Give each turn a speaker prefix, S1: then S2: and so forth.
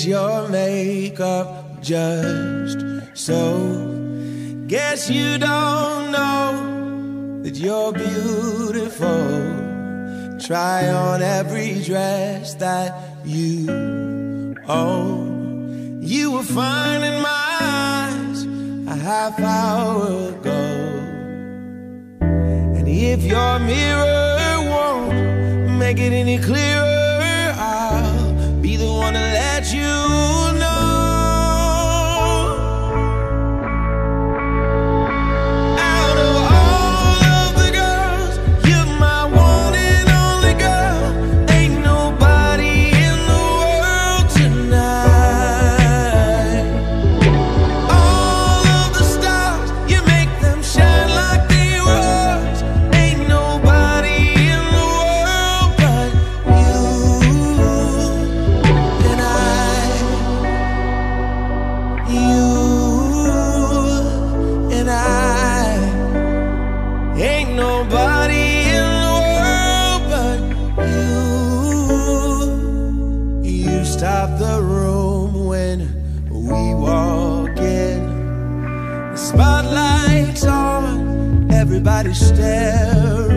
S1: Is your makeup just so? Guess you don't know that you're beautiful. Try on every dress that you own. You were fine in my eyes a half hour ago. And if your mirror won't make it any clearer, I'll be the one to let you know. Out of all of the girls, you're my one and only girl. Ain't nobody in the world tonight. All of the stars, you make them shine like they were ours. Ain't nobody in the world but you and I. You and I. Ain't nobody in the world but you. You stop the room when we walk in. The spotlight's on, everybody's staring.